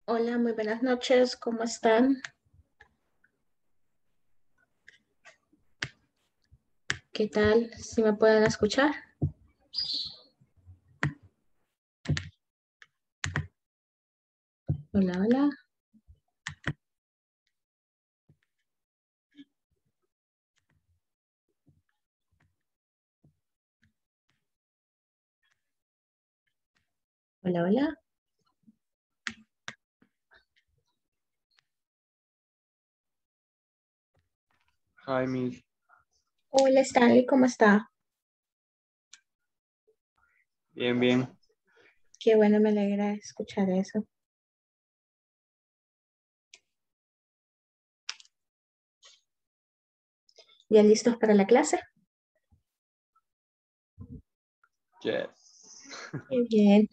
Hola, muy buenas noches, ¿cómo están? ¿Qué tal? ¿Si me pueden escuchar? Hola, hola. Hola, hola. Hi, Miss. Hola, Stanley, ¿cómo está? Bien, bien. Qué bueno, me alegra escuchar eso. ¿Ya listos para la clase? Yes. Qué bien.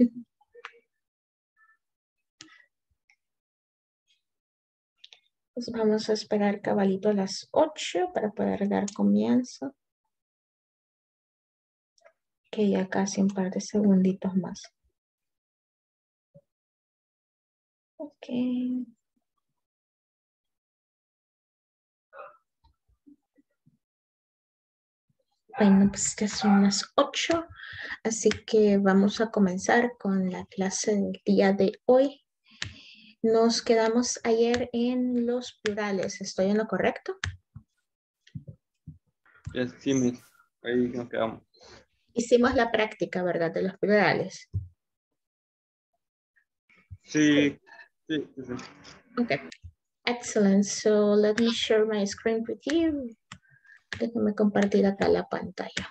Pues vamos a esperar cabalito a las 8 para poder dar comienzo, que ya casi un par de segunditos más. Ok. Bueno, pues ya son las 8, así que vamos a comenzar con la clase del día de hoy. Nos quedamos ayer en los plurales. ¿Estoy en lo correcto? Yes, sí, Miss. Ahí nos quedamos. Hicimos la práctica, ¿verdad? De los plurales. Sí, sí, sí, sí. Okay. Excellent. So let me share my screen with you. Déjame compartir acá la pantalla.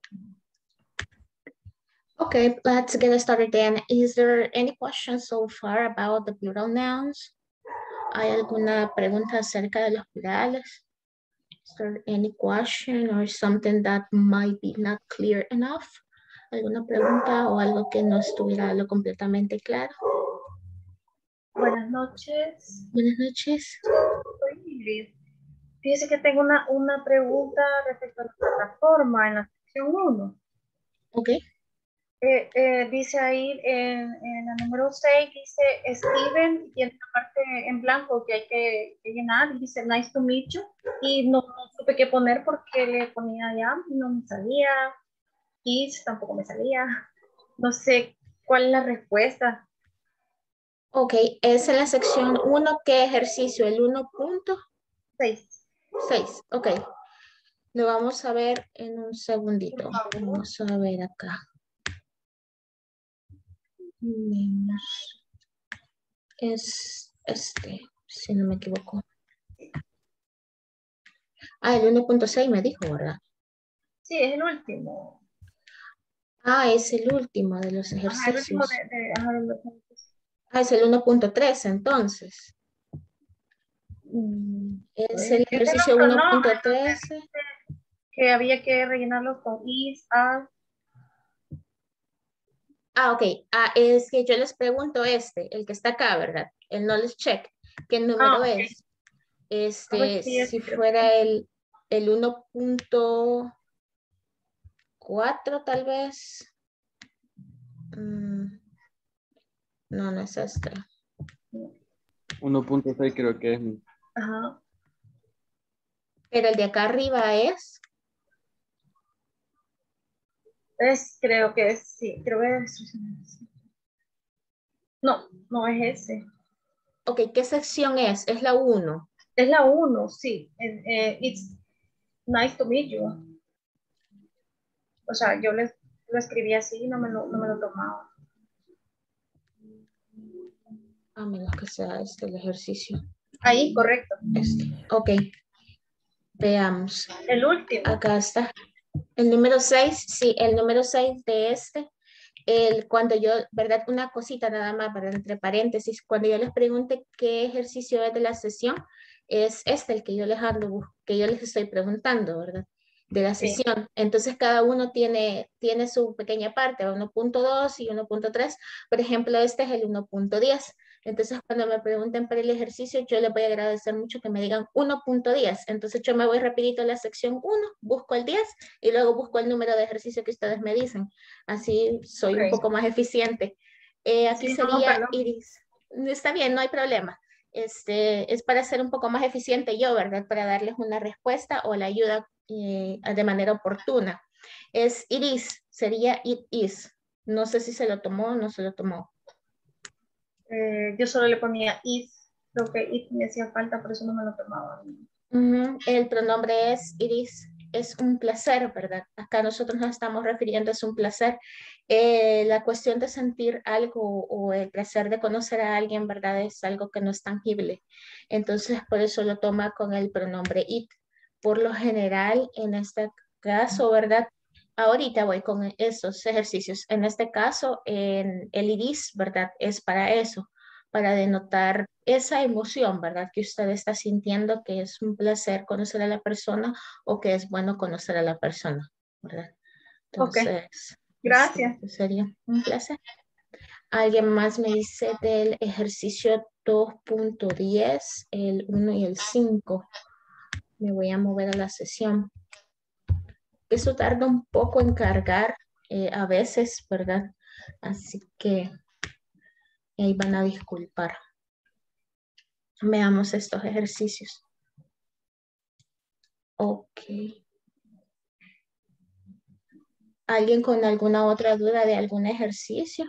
Okay, let's get started then. Is there any questions so far about the plural nouns? ¿Hay alguna pregunta acerca de los plurales? Is there any question or something that might be not clear enough? ¿Alguna pregunta o algo que no estuviera lo completamente claro? Buenas noches. Buenas noches. Soy Ingrid. Fíjese que tengo una pregunta respecto a la plataforma en la sección 1. Ok. Dice ahí en la número 6, dice Steven, y tiene una parte en blanco que hay que llenar, y dice nice to meet you, y no supe qué poner porque le ponía ya y no me salía, y tampoco me salía. No sé cuál es la respuesta. Ok, es en la sección 1, ¿qué ejercicio? El 1.6. 6. Ok, lo vamos a ver en un segundito. Por favor. Vamos a ver acá. Menos. Es este, si no me equivoco. Ah, el 1.6 me dijo, ¿verdad? Sí, es el último. Ah, es el último de los Ajá, el último ejercicios. ajá, de los Ah, es el 1.3 entonces. Es el es el ejercicio otro nombre, donde 1.13. dice que había que rellenarlo con is, are. Ah, ok. Ah, es que yo les pregunto el que está acá, ¿verdad? El knowledge check. ¿Qué número Ok. es? A ver si Si ese creo que fuera el 1.4 tal vez. Mm, no, no es este. 1.6 creo que es, Miss. ajá. Pero el de acá arriba es. Creo que es, sí, creo que es. No, no es ese. Ok, ¿qué sección es? Es la 1. Es la uno, sí. It's nice to meet you. O sea, yo lo escribí así y no me lo tomaba. A menos que sea este el ejercicio. Ahí, correcto. Ok, veamos. El último. Acá está. El número 6, sí, el número 6 de cuando yo, ¿verdad? Una cosita nada más, para entre paréntesis, cuando yo les pregunte qué ejercicio es de la sesión, es el que yo les que yo les estoy preguntando, ¿verdad? De la Sí. sesión. Entonces, cada uno tiene su pequeña parte, 1.2 y 1.3. Por ejemplo, este es el 1.10. Entonces, cuando me pregunten para el ejercicio, yo les voy a agradecer mucho que me digan 1.10. Entonces, yo me voy rapidito a la sección 1, busco el 10 y luego busco el número de ejercicio que ustedes me dicen. Así soy un Ok. poco más eficiente. Aquí Sí, no, sería perdón. Iris. Está bien, no hay problema. Es para ser un poco más eficiente yo, ¿verdad? Para darles una respuesta o la ayuda de manera oportuna. Es it is, sería it is. No sé si se lo tomó o no se lo tomó. Yo solo le ponía is, creo que it me hacía falta, por eso no me lo tomaba. El pronombre es it is. Es un placer, ¿verdad? Acá nosotros nos estamos refiriendo, es un placer. La cuestión de sentir algo o el placer de conocer a alguien, ¿verdad? Es algo que no es tangible. Entonces, por eso lo toma con el pronombre it. Por lo general, en este caso, ¿verdad? Ahorita voy con esos ejercicios. En este caso, en el it is, ¿verdad? Es para eso, para denotar esa emoción, ¿verdad? Que usted está sintiendo, que es un placer conocer a la persona o que es bueno conocer a la persona, ¿verdad? Ok, Entonces, gracias. sería un placer. Alguien más me dice del ejercicio 2.10, el 1 y el 5. Me voy a mover a la sesión. Eso tarda un poco en cargar a veces, ¿verdad? Así que ahí van a disculpar. Veamos estos ejercicios. Ok. ¿Alguien con alguna otra duda de algún ejercicio?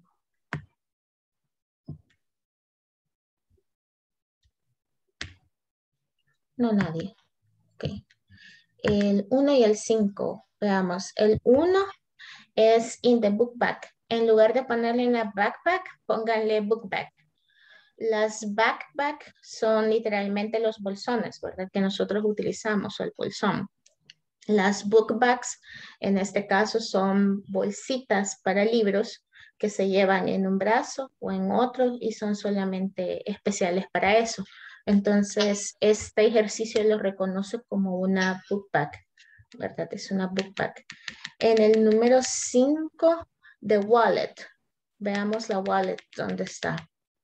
No, nadie. Ok. El 1 y el 5. Veamos. El 1 es in the book bag. En lugar de ponerle en la backpack, pónganle book bag. Las backpack son literalmente los bolsones, ¿verdad? Que nosotros utilizamos, o el bolsón. Las book bags, en este caso, son bolsitas para libros que se llevan en un brazo o en otro y son solamente especiales para eso. Entonces, este ejercicio lo reconoce como una book bag, ¿verdad? Es una book bag. En el número 5, the wallet. Veamos la wallet, ¿dónde está?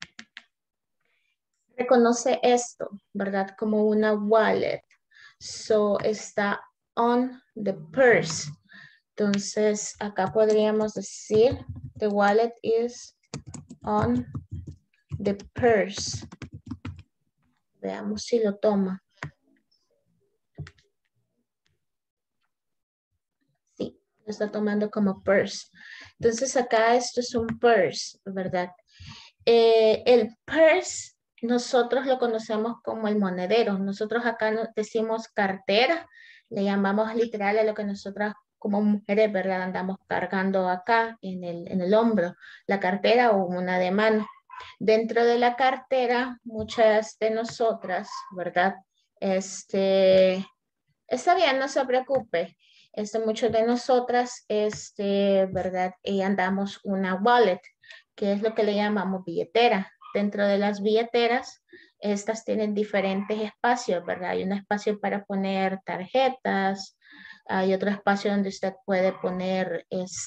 Reconoce esto, ¿verdad? Como una wallet. So, está on the purse. Entonces, acá podríamos decir, the wallet is on the purse. Veamos si lo toma. Sí, lo está tomando como purse. Entonces, acá esto es un purse, ¿verdad? El purse, nosotros lo conocemos como el monedero. Nosotros acá decimos cartera, le llamamos literal a lo que nosotras como mujeres, ¿verdad? Andamos cargando acá en el hombro, la cartera o una de mano. Dentro de la cartera, muchas de nosotras, ¿verdad? Está bien, no se preocupe. Muchos de nosotras, ¿verdad? Andamos una wallet, que es lo que le llamamos billetera. Dentro de las billeteras, estas tienen diferentes espacios, ¿verdad? Hay un espacio para poner tarjetas, hay otro espacio donde usted puede poner,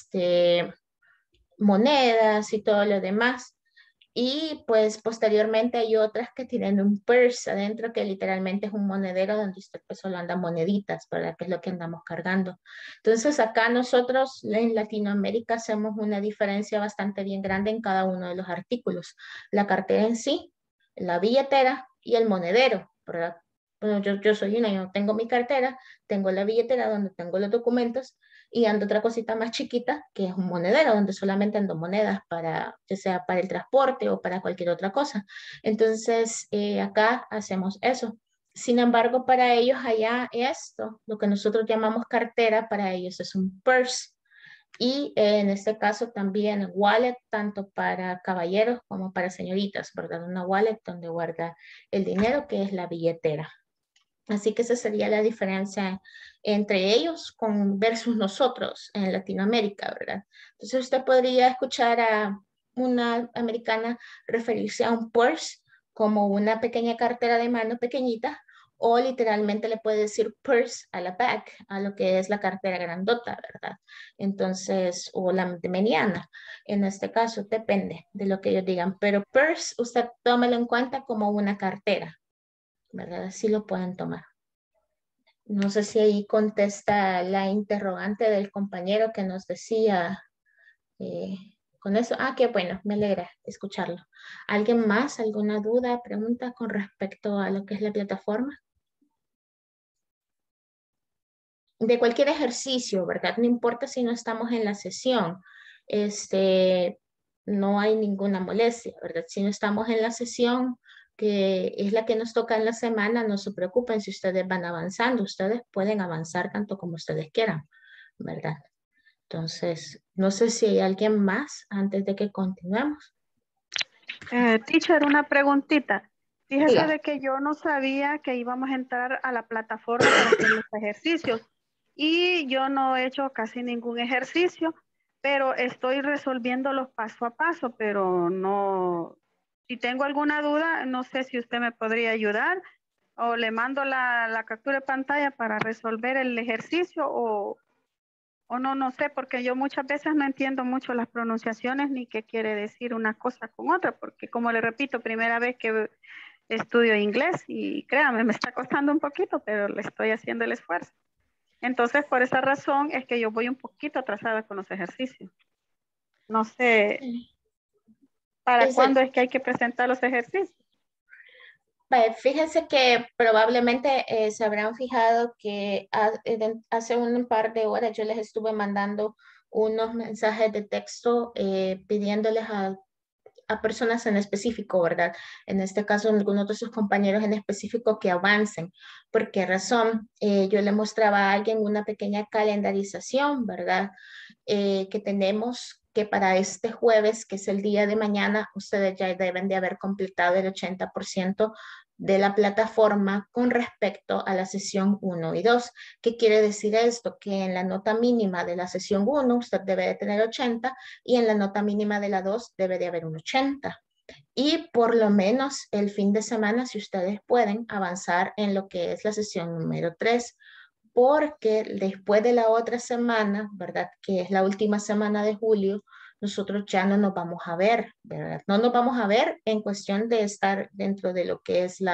monedas y todo lo demás. Y pues posteriormente hay otras que tienen un purse adentro que literalmente es un monedero donde usted pues solo anda moneditas, ¿verdad? Que es lo que andamos cargando. Entonces acá nosotros en Latinoamérica hacemos una diferencia bastante bien grande en cada uno de los artículos. La cartera en sí, la billetera y el monedero, ¿verdad? Bueno, yo soy una, yo tengo mi cartera, tengo la billetera donde tengo los documentos y ando otra cosita más chiquita que es un monedero donde solamente ando monedas para, ya sea para el transporte o para cualquier otra cosa. Entonces, acá hacemos eso. Sin embargo, para ellos allá esto, lo que nosotros llamamos cartera, para ellos es un purse. Y en este caso también wallet, tanto para caballeros como para señoritas, ¿verdad? Una wallet donde guarda el dinero, que es la billetera. Así que esa sería la diferencia entre ellos versus nosotros en Latinoamérica, ¿verdad? Entonces usted podría escuchar a una americana referirse a un purse como una pequeña cartera de mano pequeñita o literalmente le puede decir purse a la bag, a lo que es la cartera grandota, ¿verdad? Entonces, o la mediana, en este caso, depende de lo que ellos digan, pero purse usted tómelo en cuenta como una cartera, ¿verdad? Así lo pueden tomar. No sé si ahí contesta la interrogante del compañero que nos decía con eso, qué bueno, me alegra escucharlo. ¿Alguien más? ¿Alguna duda, pregunta con respecto a lo que es la plataforma? De cualquier ejercicio, ¿verdad? No importa si no estamos en la sesión, no hay ninguna molestia, ¿verdad? Si no estamos en la sesión, que es la que nos toca en la semana, no se preocupen si ustedes van avanzando, ustedes pueden avanzar tanto como ustedes quieran, ¿verdad? Entonces, no sé si hay alguien más antes de que continuemos. Teacher, una preguntita. Fíjese Diga. de que yo no sabía que íbamos a entrar a la plataforma para hacer los ejercicios y yo no he hecho casi ningún ejercicio, pero estoy resolviéndolos paso a paso, pero no, si tengo alguna duda, no sé si usted me podría ayudar o le mando la captura de pantalla para resolver el ejercicio o no, no sé, porque yo muchas veces no entiendo mucho las pronunciaciones ni qué quiere decir una cosa con otra, porque como le repito, primera vez que estudio inglés y créame, me está costando un poquito, pero le estoy haciendo el esfuerzo. Entonces, por esa razón es que yo voy un poquito atrasada con los ejercicios. No sé, ¿para cuándo es que hay que presentar los ejercicios? Fíjense que probablemente se habrán fijado que hace un par de horas yo les estuve mandando unos mensajes de texto pidiéndoles a personas en específico, ¿verdad? En este caso, algunos de sus compañeros en específico que avancen. ¿Por qué razón? Yo le mostraba a alguien una pequeña calendarización, ¿verdad? Que tenemos que para este jueves, que es el día de mañana, ustedes ya deben de haber completado el 80% de la plataforma con respecto a la sesión 1 y 2. ¿Qué quiere decir esto? Que en la nota mínima de la sesión 1 usted debe de tener 80 y en la nota mínima de la 2 debe de haber un 80. Y por lo menos el fin de semana, si ustedes pueden, avanzar en lo que es la sesión número 3, porque después de la otra semana, ¿verdad? Que es la última semana de julio, nosotros ya no nos vamos a ver, ¿verdad? No nos vamos a ver en cuestión de estar dentro de lo que es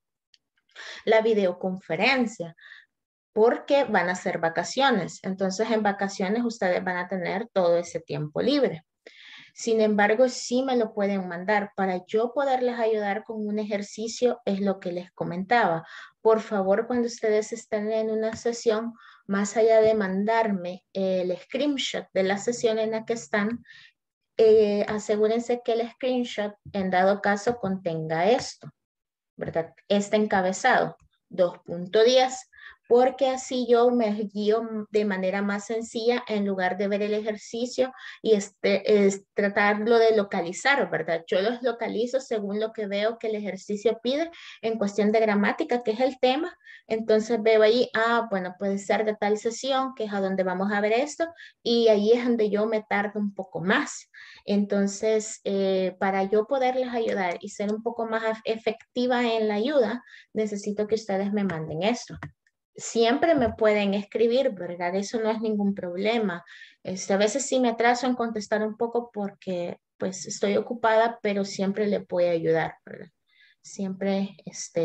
la videoconferencia, porque van a ser vacaciones. Entonces, en vacaciones ustedes van a tener todo ese tiempo libre. Sin embargo, sí me lo pueden mandar. Para yo poderles ayudar con un ejercicio, es lo que les comentaba. Por favor, cuando ustedes estén en una sesión, más allá de mandarme el screenshot de la sesión en la que están, asegúrense que el screenshot, en dado caso, contenga esto, ¿verdad? Este encabezado, 2.10, porque así yo me guío de manera más sencilla en lugar de ver el ejercicio y es tratarlo de localizar, ¿verdad? Yo los localizo según lo que veo que el ejercicio pide en cuestión de gramática, que es el tema. Entonces veo ahí, bueno, puede ser de tal sesión, que es a donde vamos a ver esto, y ahí es donde yo me tardo un poco más. Entonces, para yo poderles ayudar y ser un poco más efectiva en la ayuda, necesito que ustedes me manden esto. Siempre me pueden escribir, ¿verdad? Eso no es ningún problema. A veces sí me atraso en contestar un poco porque pues estoy ocupada, pero siempre le puedo ayudar, ¿verdad? Siempre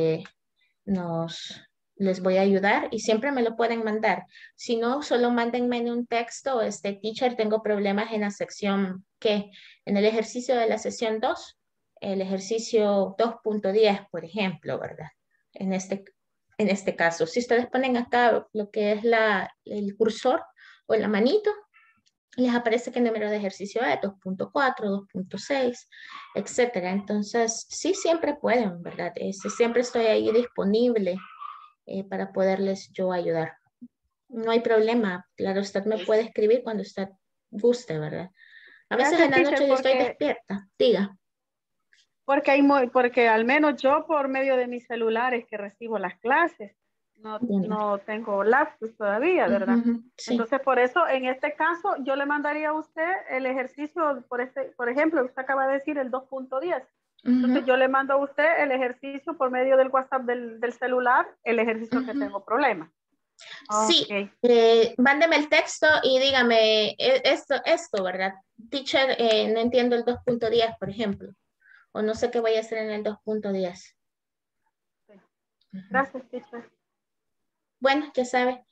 les voy a ayudar y siempre me lo pueden mandar. Si no, solo mándenme en un texto, teacher, tengo problemas en la sección que, en el ejercicio de la sesión 2, el ejercicio 2.10, por ejemplo, ¿verdad? En este caso, si ustedes ponen acá lo que es el cursor o la manito, les aparece qué número de ejercicio es, 2.4, 2.6, etcétera. Entonces, sí, siempre pueden, ¿verdad? Siempre estoy ahí disponible para poderles yo ayudar. No hay problema. Claro, usted me puede escribir cuando usted guste, ¿verdad? A veces Gracias, en la noche teacher, yo estoy despierta. Diga. porque al menos yo por medio de mis celulares que recibo las clases, no tengo laptop todavía, ¿verdad? Sí. Entonces, por eso, en este caso, yo le mandaría a usted el ejercicio, por ejemplo, usted acaba de decir el 2.10. Entonces, yo le mando a usted el ejercicio por medio del WhatsApp del celular, el ejercicio que tengo problema. Sí, mándeme el texto y dígame esto, ¿verdad? Teacher, no entiendo el 2.10, por ejemplo, o no sé qué voy a hacer en el 2.10. Sí. Gracias, teacher. Bueno, ya sabe.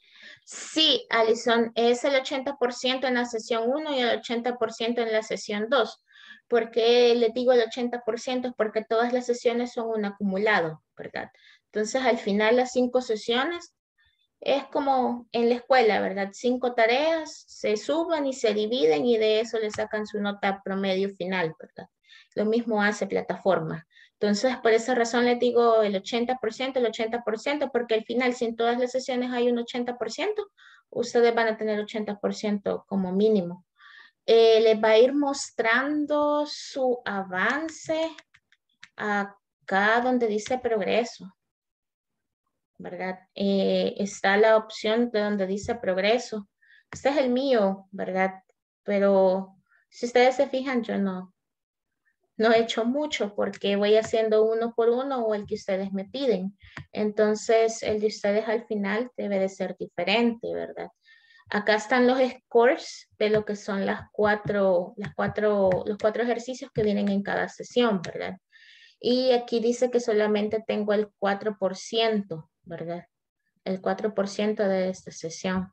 Sí, Alison, es el 80% en la sesión 1 y el 80% en la sesión 2. ¿Por qué les digo el 80%? Porque todas las sesiones son un acumulado, ¿verdad? Entonces, al final, las 5 sesiones es como en la escuela, ¿verdad? 5 tareas se suban y se dividen y de eso le sacan su nota promedio final, ¿verdad? Lo mismo hace plataforma. Entonces, por esa razón les digo el 80%, porque al final, si en todas las sesiones hay un 80%, ustedes van a tener 80% como mínimo. Les va a ir mostrando su avance acá donde dice progreso, ¿verdad? Está la opción de donde dice progreso. Este es el mío, ¿verdad? Pero si ustedes se fijan, yo no he hecho mucho porque voy haciendo uno por uno o el que ustedes me piden. Entonces, el de ustedes al final debe de ser diferente, ¿verdad? Acá están los scores de lo que son los cuatro ejercicios que vienen en cada sesión, ¿verdad? Y aquí dice que solamente tengo el 4%, ¿verdad? El 4% de esta sesión.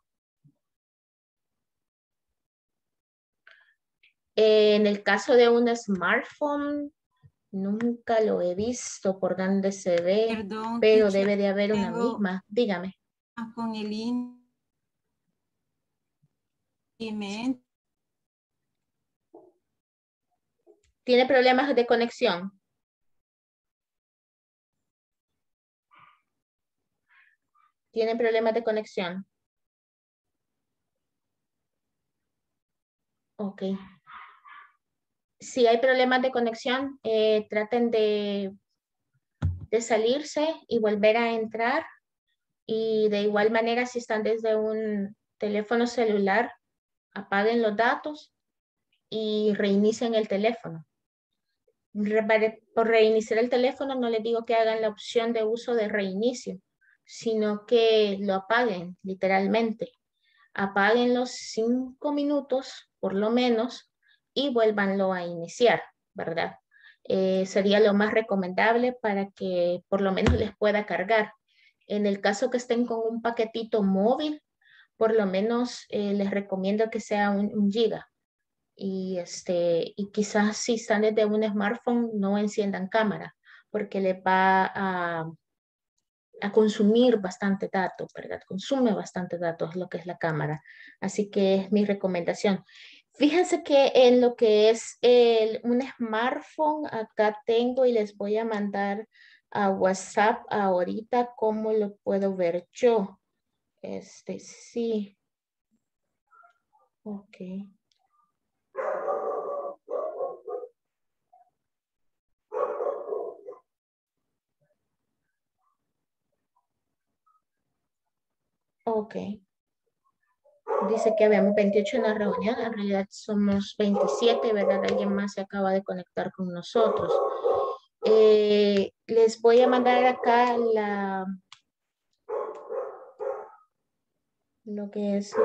En el caso de un smartphone, nunca lo he visto por donde se ve, Perdón, pero teacher, debe de haber una tengo misma. Dígame. con el email. ¿Tiene problemas de conexión? ¿Tiene problemas de conexión? Ok. Si hay problemas de conexión, traten de salirse y volver a entrar. Y de igual manera, si están desde un teléfono celular, apaguen los datos y reinicien el teléfono. Por reiniciar el teléfono no les digo que hagan la opción de uso de reinicio, sino que lo apaguen literalmente. Apaguen los 5 minutos por lo menos y vuélvanlo a iniciar, ¿verdad? Sería lo más recomendable para que por lo menos les pueda cargar. En el caso que estén con un paquetito móvil, por lo menos les recomiendo que sea un giga. Y quizás si están desde un smartphone, no enciendan cámara, porque les va a consumir bastante datos, ¿verdad? Consume bastante datos lo que es la cámara. Así que es mi recomendación. Fíjense que en lo que es un smartphone, acá tengo y les voy a mandar a WhatsApp ahorita cómo lo puedo ver yo. Sí. Ok. Ok. Dice que habíamos 28 en la reunión, en realidad somos 27, ¿verdad? Alguien más se acaba de conectar con nosotros. Les voy a mandar acá lo que es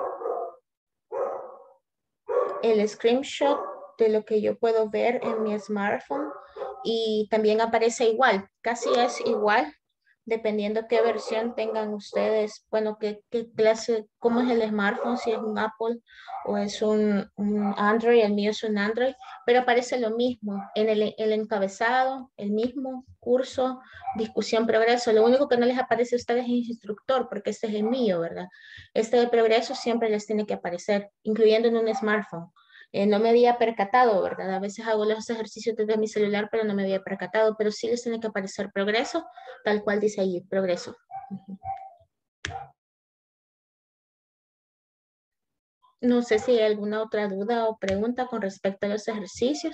el screenshot de lo que yo puedo ver en mi smartphone y también aparece igual, casi es igual, dependiendo qué versión tengan ustedes, bueno, qué clase, cómo es el smartphone, si es un Apple o es un Android, el mío es un Android, pero aparece lo mismo en el encabezado, el mismo curso, discusión, progreso. Lo único que no les aparece a ustedes es instructor, porque este es el mío, ¿verdad? Este de progreso siempre les tiene que aparecer, incluyendo en un smartphone. No me había percatado, ¿verdad? A veces hago los ejercicios desde mi celular, pero no me había percatado, pero sí les tiene que aparecer progreso, tal cual dice ahí, progreso. No sé si hay alguna otra duda o pregunta con respecto a los ejercicios.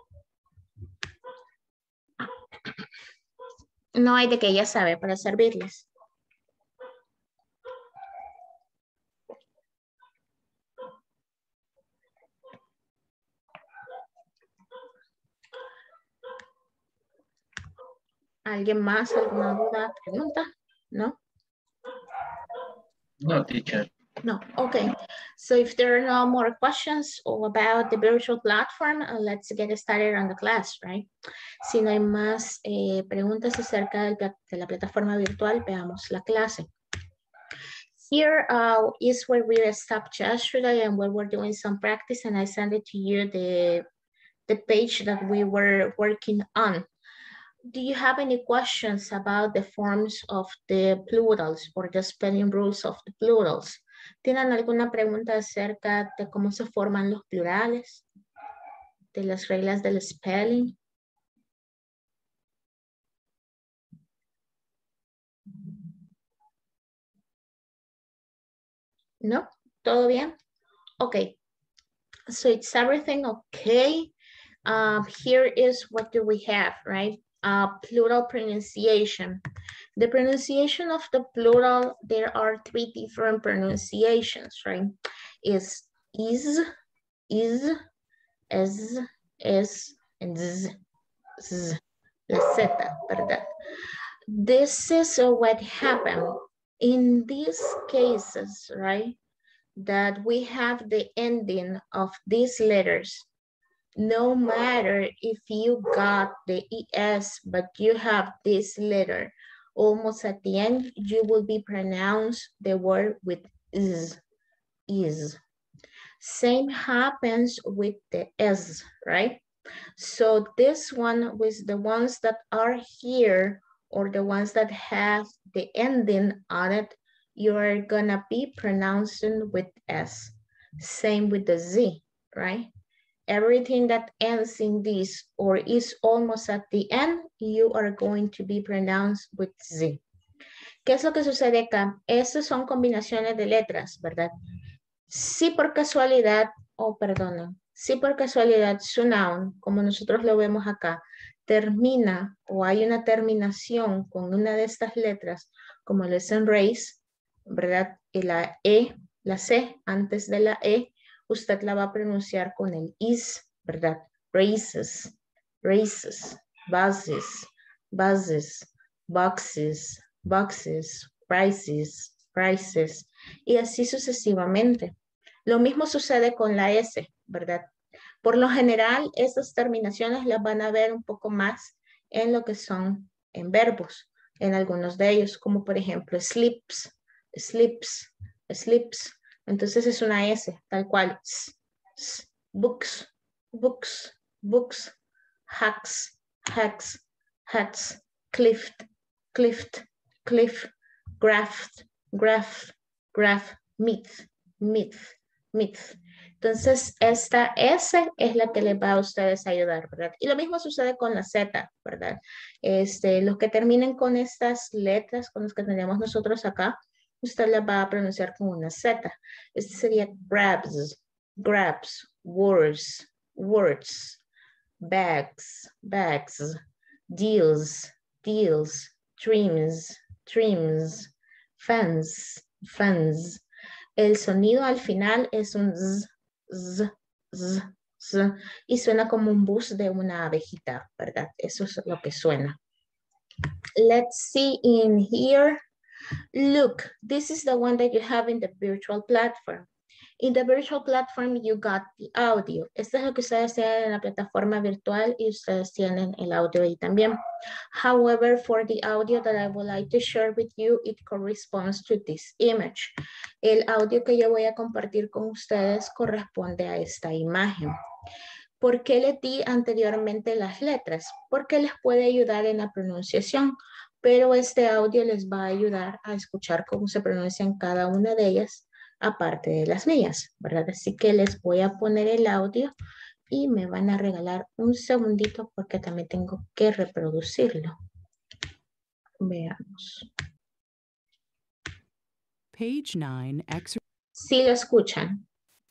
No hay de que ya sabe para servirles. ¿Alguien más? ¿Alguna duda? ¿Pregunta? ¿No? No, teacher. No, okay. So if there are no more questions about the virtual platform, let's get started on the class, right? Si no hay más preguntas acerca de la plataforma virtual, veamos la clase. Here is where we stopped yesterday and where we're doing some practice, and I sent it to you the page that we were working on. Do you have any questions about the forms of the plurals or the spelling rules of the plurals? ¿Tienen alguna pregunta acerca de cómo se forman los plurales? De las reglas del spelling? ¿No? ¿Todo bien? Okay. So it's everything okay. Here is what do we have, right? Plural pronunciation. The pronunciation of the plural, there are three different pronunciations, right? Is, is, and z, z. La Z, ¿verdad? This is what happened in these cases, right? That we have the ending of these letters. No matter if you got the ES, but you have this letter almost at the end, you will be pronounced the word with is. Same happens with the S, right? So this one with the ones that are here or the ones that have the ending on it, you're gonna be pronouncing with S. Same with the Z, right? Everything that ends in this or is almost at the end, you are going to be pronounced with Z. ¿Qué es lo que sucede acá? Estas son combinaciones de letras, ¿verdad? Si por casualidad, si por casualidad su noun, como nosotros lo vemos acá, termina o hay una terminación con una de estas letras, como lo es en race, ¿verdad? Y la E, la C antes de la E, usted la va a pronunciar con el is, ¿verdad? Races, races, buses, buses, boxes, boxes, prices, prices, y así sucesivamente. Lo mismo sucede con la S, ¿verdad? Por lo general, estas terminaciones las van a ver un poco más en lo que son en verbos, en algunos de ellos, como por ejemplo sleeps, sleeps, sleeps. Entonces es una S, tal cual. Books, books, books, hacks, hacks, hats, cliff, cliff, cliff, graft, graph, graph, myth, myth, myth. Entonces, esta S es la que les va a ustedes ayudar, ¿verdad? Y lo mismo sucede con la Z, ¿verdad? Los que terminen con estas letras, con los que tenemos nosotros acá, usted las va a pronunciar con una Z. Este sería grabs, grabs, words, words, bags, bags, deals, deals, trims, trims, fans, fans. El sonido al final es un z, z, z, z, y suena como un bus de una abejita, ¿verdad? Eso es lo que suena. Let's see in here. Look, this is the one that you have in the virtual platform. In the virtual platform, you got the audio. Esto es lo que ustedes tienen en la plataforma virtual y ustedes tienen el audio ahí también. However, for the audio that I would like to share with you, it corresponds to this image. El audio que yo voy a compartir con ustedes corresponde a esta imagen. ¿Por qué le di anteriormente las letras? Porque les puede ayudar en la pronunciación, pero este audio les va a ayudar a escuchar cómo se pronuncian cada una de ellas, aparte de las mías, ¿verdad? Así que les voy a poner el audio y me van a regalar un segundito porque también tengo que reproducirlo. Veamos. Page 9, exercise. ¿Sí lo escuchan?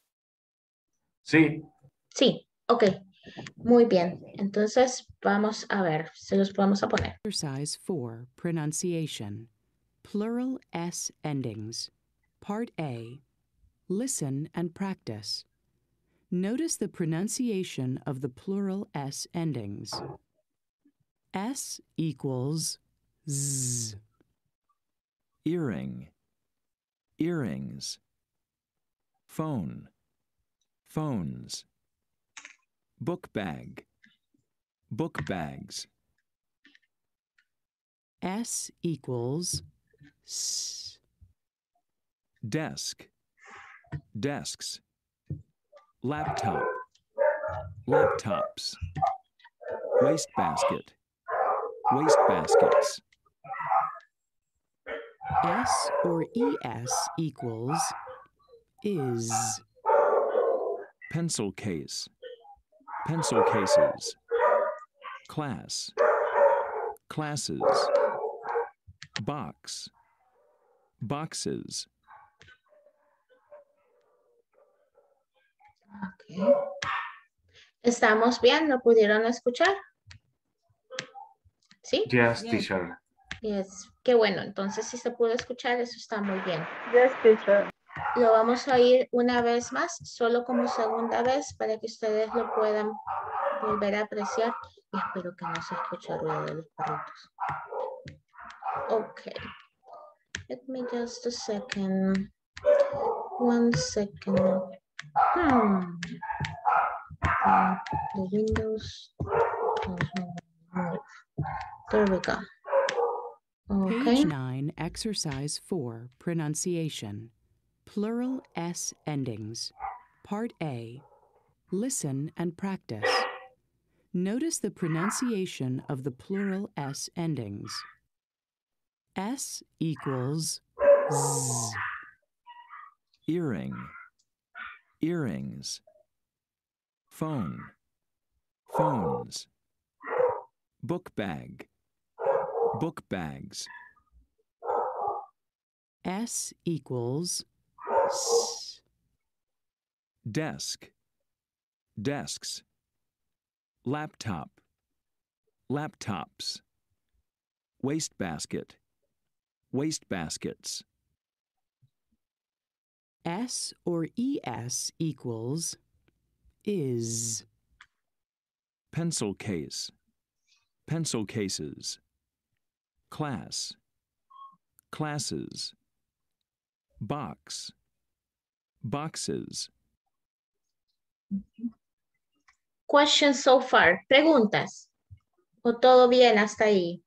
Sí. Sí, ok. Muy bien. Entonces vamos a ver, se los vamos a poner. Exercise 4, pronunciation. Plural S endings. Part A. Listen and practice. Notice the pronunciation of the plural S endings. S equals Z. Earring, earrings. Phone, phones. Book bag, book bags. S equals S. desk, desks, laptop, laptops, wastebasket, wastebaskets, S or ES equals is. pencil case, pencil cases, class, classes, box, boxes, Ok. ¿Estamos bien? ¿Lo pudieron escuchar? ¿Sí? Yes, Yes. teacher. Yes. Qué bueno. Entonces, si se pudo escuchar, eso está muy bien. Yes, teacher. Lo vamos a oír una vez más, solo como segunda vez, para que ustedes lo puedan volver a apreciar. Y espero que no se escuche el ruido de los perritos. Ok. Let me just a second. 1 second. The windows. There we go. Okay. Page 9, Exercise 4, Pronunciation. Plural S endings. Part A. Listen and practice. Notice the pronunciation of the plural S endings. S equals Z. earring, earrings, phone, phones, book bag, book bags, S equals S. desk, desks, laptop, laptops, wastebasket, wastebaskets, S or ES equals is. pencil case, pencil cases, class, classes, box, boxes, Questions so far. Preguntas. ¿O todo bien hasta ahí?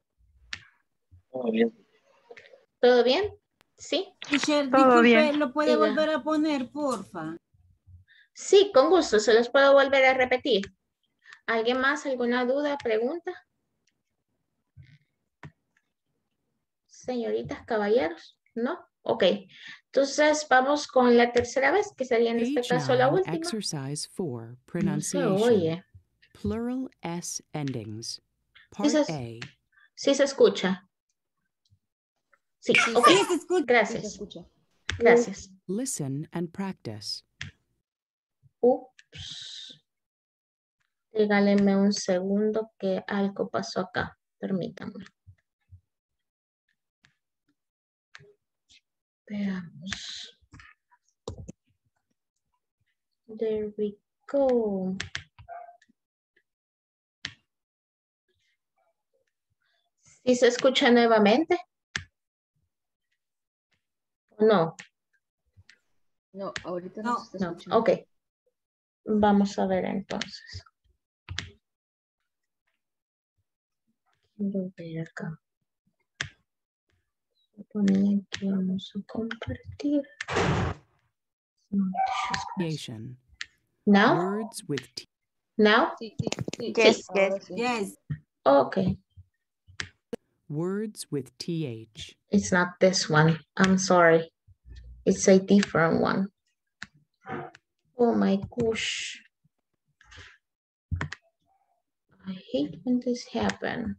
¿Todo bien? ¿Sí? Teacher, Todo disculpe, bien. ¿lo puede Diga. volver a poner, porfa? Sí, con gusto. Se los puedo volver a repetir. ¿Alguien más? ¿Alguna duda? ¿Pregunta? Señoritas, caballeros. ¿No? Ok. Entonces vamos con la tercera vez, que sería en este Page caso la 9, última. Exercise 4, No se Pronunciation. oye. Plural S endings. Sí Part se, A. sí se escucha. Sí, Sí, ok. sí, se escucha. Gracias. Gracias. Listen and practice. Ups. Regálenme un segundo que algo pasó acá. Permítanme. Veamos. There we go. ¿Sí se escucha nuevamente? ¿O no? No, ahorita No. no se está No. escuchando. Ok. Vamos a ver entonces. Quiero ver acá. Ponía que vamos a compartir. Pronunciation. Now? Words with T. Now? Sí, sí, Yes, ahora sí. Yes. Okay. Words with TH. It's not this one. I'm sorry. It's a different one. Oh my gosh. I hate when this happens.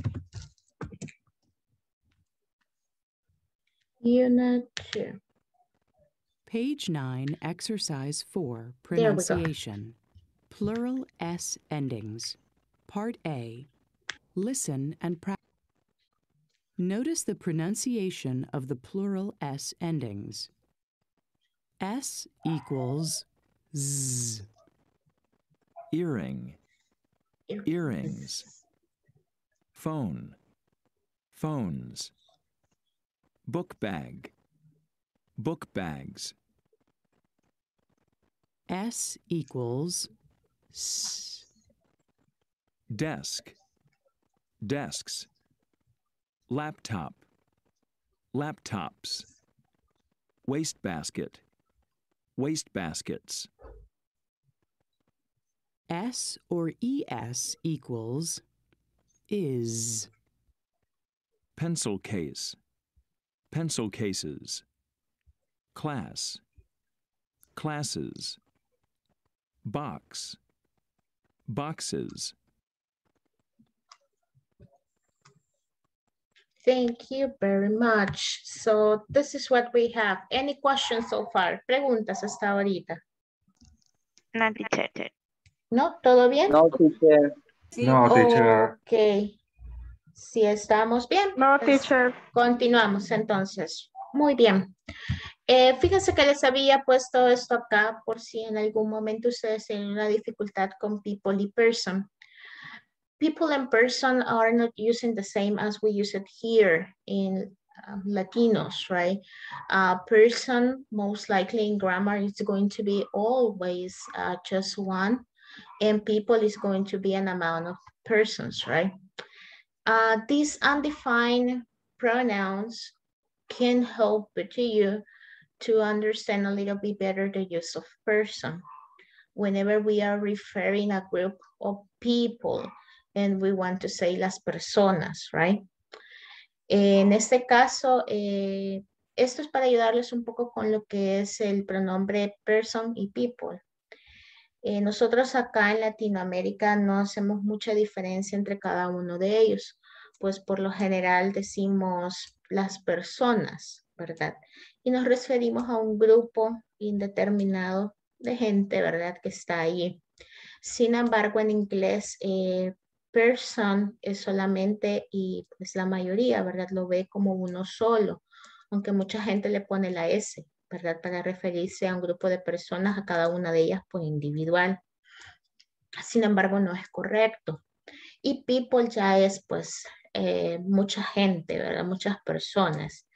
Unit 2. Page 9, Exercise 4, There we go. Pronunciation. Plural S endings. Part A. Listen and practice. Notice the pronunciation of the plural S endings. S equals Z. earring, earrings, phone, phones, book bag, book bags, S equals S. desk, desks, laptop, laptops, wastebasket, wastebaskets. S or ES equals is. Pencil case, pencil cases. Class, classes. Box, boxes. Thank you very much. So this is what we have. Any questions so far? Preguntas hasta ahorita. No, teacher. ¿No? ¿Todo bien? No, teacher. Sí, No, teacher. Ok. Si estamos bien. No, pues, teacher. continuamos entonces. Muy bien. Fíjense que les había puesto esto acá por si en algún momento ustedes tienen una dificultad con people y person. People and person are not using the same as we use it here in Latinos, right? Person, most likely in grammar, is going to be always just one, and people is going to be an amount of persons, right? These undefined pronouns can help you to understand a little bit better the use of person. Whenever we are referring a group of people and we want to say las personas, right? En este caso, esto es para ayudarles un poco con lo que es el pronombre person y people. Nosotros acá en Latinoamérica no hacemos mucha diferencia entre cada uno de ellos, pues por lo general decimos las personas, ¿verdad? Y nos referimos a un grupo indeterminado de gente, ¿verdad? Que está ahí. Sin embargo, en inglés, person es solamente, y pues la mayoría, ¿verdad? Lo ve como uno solo, aunque mucha gente le pone la S, ¿verdad? Para referirse a un grupo de personas, a cada una de ellas, pues individual. Sin embargo, no es correcto. Y people ya es, pues, mucha gente, ¿verdad? Muchas personas.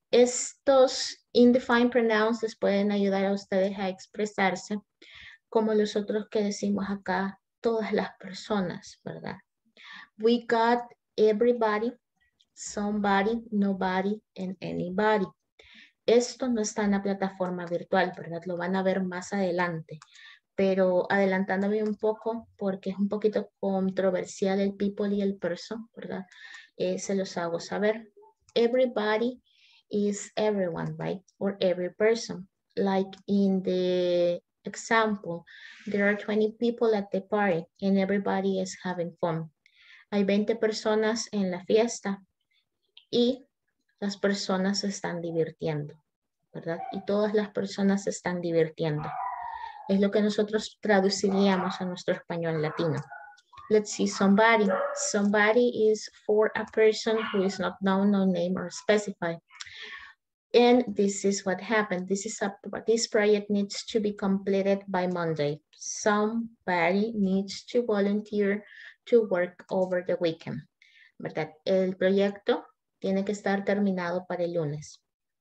Estos indefined pronouns les pueden ayudar a ustedes a expresarse como los otros que decimos acá, todas las personas, ¿verdad? We got everybody, somebody, nobody, and anybody. Esto no está en la plataforma virtual, ¿verdad? Lo van a ver más adelante, pero adelantándome un poco porque es un poquito controversial el people y el person, ¿verdad? Se los hago saber. Everybody is everyone, right? Or every person. Like in the example, there are 20 people at the party and everybody is having fun. Hay 20 personas en la fiesta y las personas se están divirtiendo, ¿verdad? Y todas las personas se están divirtiendo. Es lo que nosotros traduciríamos a nuestro español latino. Let's see, somebody. Somebody is for a person who is not known, no name or specified. And this is what happened. This project needs to be completed by Monday. Somebody needs to volunteer to work over the weekend, ¿verdad? El proyecto tiene que estar terminado para el lunes.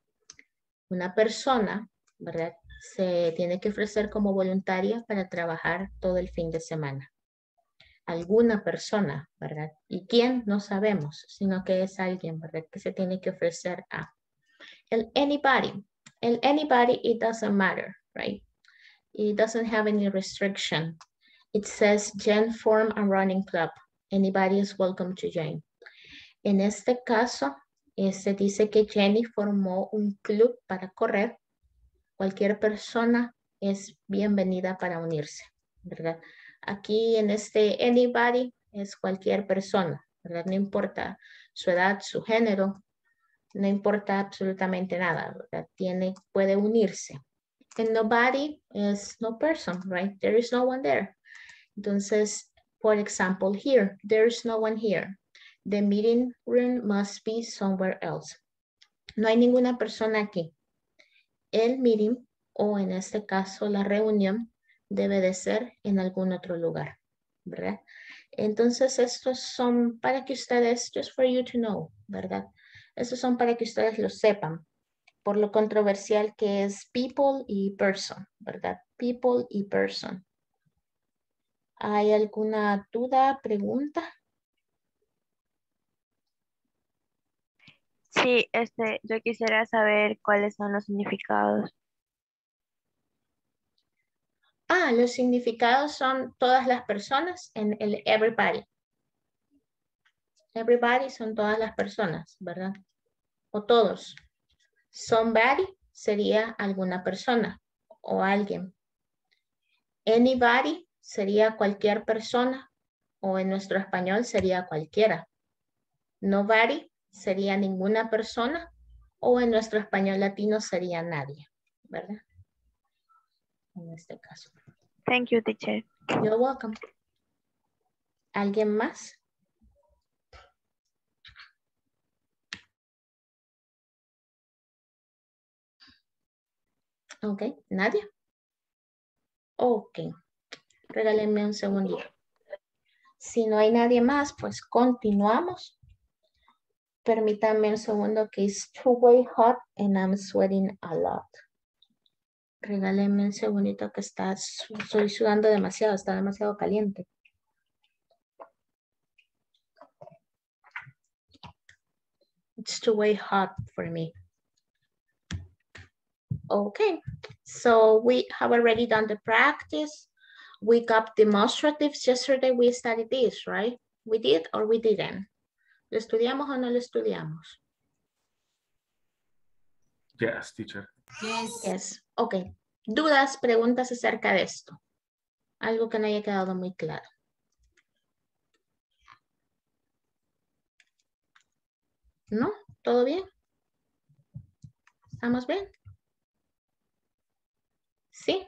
Una persona, ¿verdad? Se tiene que ofrecer como voluntaria para trabajar todo el fin de semana. Alguna persona, ¿verdad? ¿Y quién? No sabemos, sino que es alguien, ¿verdad? Que se tiene que ofrecer a. El anybody. El anybody, it doesn't matter, right? It doesn't have any restriction. It says Jen form a running club. Anybody is welcome to join. En este caso, se dice que Jenny formó un club para correr. Cualquier persona es bienvenida para unirse, ¿verdad? Aquí en este anybody es cualquier persona, ¿verdad? No importa su edad, su género, no importa absolutamente nada, ¿verdad? Puede unirse. And nobody is no person, right? There is no one there. Entonces, for example, here, there is no one here. The meeting room must be somewhere else. No hay ninguna persona aquí. El meeting, o en este caso la reunión, debe de ser en algún otro lugar, ¿verdad? Entonces, estos son para que ustedes, just for you to know, ¿verdad? Estos son para que ustedes lo sepan, por lo controversial que es people y person, ¿verdad? People y person. ¿Hay alguna duda, pregunta? Sí, yo quisiera saber cuáles son los significados. Los significados son todas las personas en el everybody. Everybody son todas las personas, ¿verdad? O todos. Somebody sería alguna persona o alguien. Anybody sería cualquier persona o en nuestro español sería cualquiera. Nobody sería ninguna persona o en nuestro español latino sería nadie, ¿verdad? En este caso. Thank you, teacher. You're welcome. ¿Alguien más? Ok, ¿nadie? Ok, regálenme un segundito. Si no hay nadie más, pues continuamos. Permítanme un segundo que it's too way hot and I'm sweating a lot. Regálenme un segundito que estoy sudando demasiado, está demasiado caliente. It's too way hot for me. Okay, so we have already done the practice. We got demonstratives. Yesterday we studied this, right? We did or we didn't? ¿Lo estudiamos o no lo estudiamos? Yes, teacher. Yes. Yes, okay. ¿Dudas, preguntas acerca de esto? Algo que no haya quedado muy claro. ¿No? ¿Todo bien? ¿Estamos bien? ¿Sí?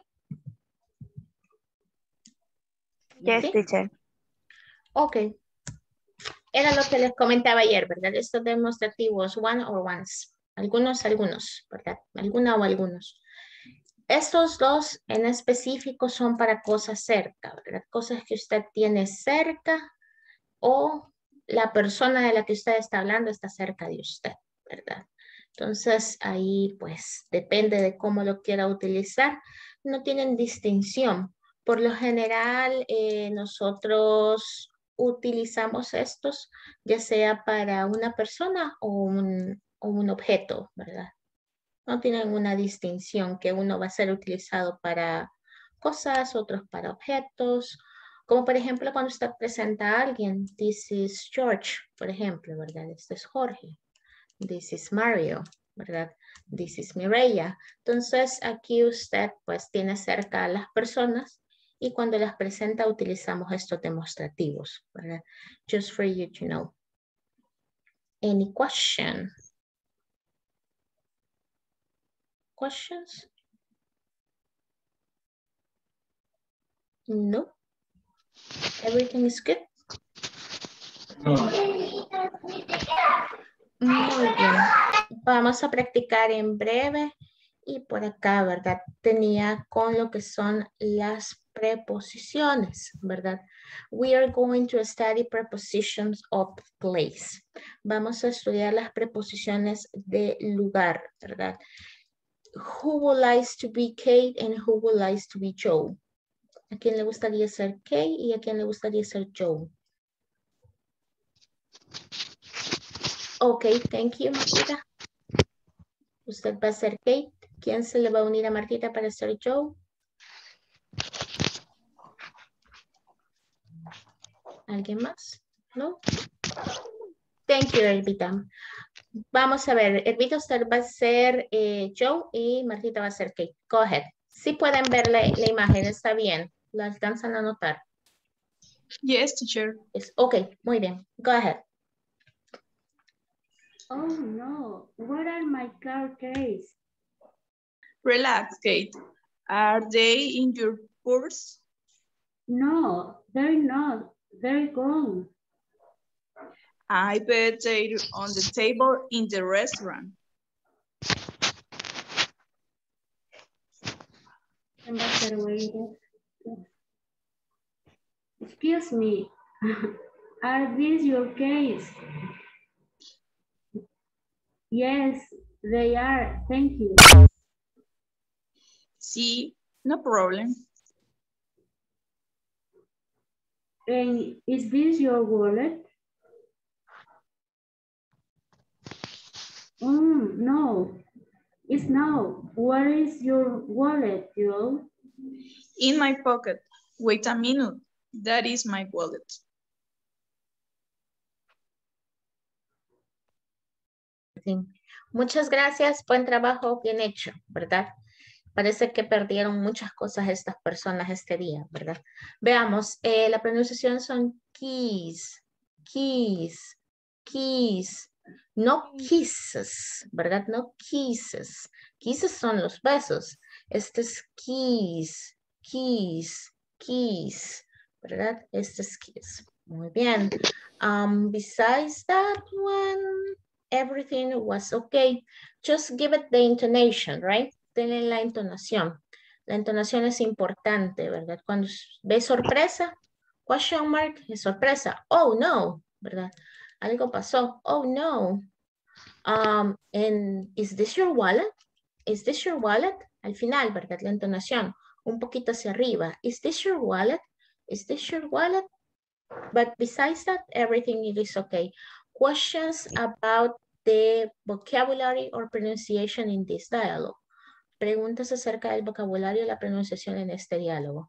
Yes, ¿Sí? teacher. Ok. Era lo que les comentaba ayer, ¿verdad? Estos demostrativos, one or ones. Algunos, ¿verdad? Alguna o algunos. Estos dos en específico son para cosas cerca, ¿verdad? Cosas que usted tiene cerca o la persona de la que usted está hablando está cerca de usted, ¿verdad? Entonces ahí pues depende de cómo lo quiera utilizar. No tienen distinción. Por lo general nosotros utilizamos estos ya sea para una persona o un objeto, ¿verdad? No tienen una distinción que uno va a ser utilizado para cosas, otros para objetos. Como por ejemplo cuando usted presenta a alguien, this is George, por ejemplo, ¿verdad? Este es Jorge. This is Mario, ¿verdad? This is Mireia. Entonces aquí usted pues tiene cerca a las personas y cuando las presenta utilizamos estos demostrativos, ¿verdad? Just for you to know. Any question? Questions? No. Everything is good. Muy bien. Vamos a practicar en breve y por acá, ¿verdad? Tenía con lo que son las preposiciones, ¿verdad? We are going to study prepositions of place. Vamos a estudiar las preposiciones de lugar, ¿verdad? Who would like to be Kate and who would like to be Joe? ¿A quién le gustaría ser Kate y a quién le gustaría ser Joe? Ok, thank you, Martita. Usted va a ser Kate. ¿Quién se le va a unir a Martita para ser Joe? ¿Alguien más? ¿No? Thank you, Elvita. Vamos a ver, Elvita, usted va a ser Joe y Martita va a ser Kate. Go ahead. Sí pueden ver la imagen, está bien. ¿La alcanzan a notar? Yes, teacher. Yes. Ok, muy bien. Go ahead. Oh no, where are my car keys? Relax, Kate. Are they in your purse? No, they're not. They're gone. I bet they're on the table in the restaurant. Excuse me, are these your keys? Yes, they are. Thank you. Sí, no problem. And is this your wallet? No. It's no. Where is your wallet, Joel? In my pocket. Wait a minute. That is my wallet. Sí. Muchas gracias, buen trabajo, bien hecho, ¿verdad? Parece que perdieron muchas cosas estas personas este día, ¿verdad? Veamos, la pronunciación son keys, keys, keys, no kisses, ¿verdad? No kisses. Kisses son los besos. Este es keys, keys, keys, ¿verdad? Este es keys. Muy bien. Besides that one, everything was okay. Just give it the intonation, right? Denle la entonación. La entonación es importante, ¿verdad? Cuando ve sorpresa, question mark, es sorpresa. Oh, no, ¿verdad? Algo pasó. Oh, no. And is this your wallet? Is this your wallet? Al final, ¿verdad? La entonación. Un poquito hacia arriba. Is this your wallet? Is this your wallet? But besides that, everything is okay. Questions about the vocabulary or pronunciation in this dialogue. Preguntas acerca del vocabulario y la pronunciación en este diálogo.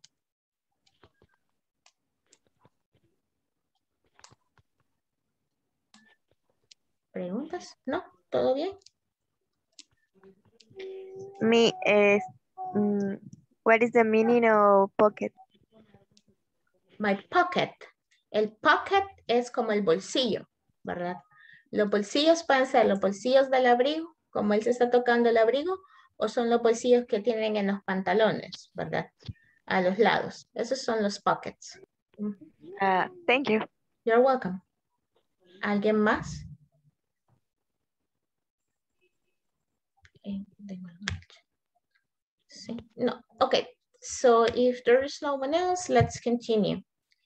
¿Preguntas? ¿No? ¿Todo bien? What is the meaning of pocket? My pocket. El pocket es como el bolsillo, ¿verdad? Los bolsillos pueden ser los bolsillos del abrigo, como él se está tocando el abrigo, o son los bolsillos que tienen en los pantalones, ¿verdad? A los lados. Esos son los pockets. Thank you. You're welcome. ¿Alguien más? Sí. No. Okay. So if there is no one else, let's continue.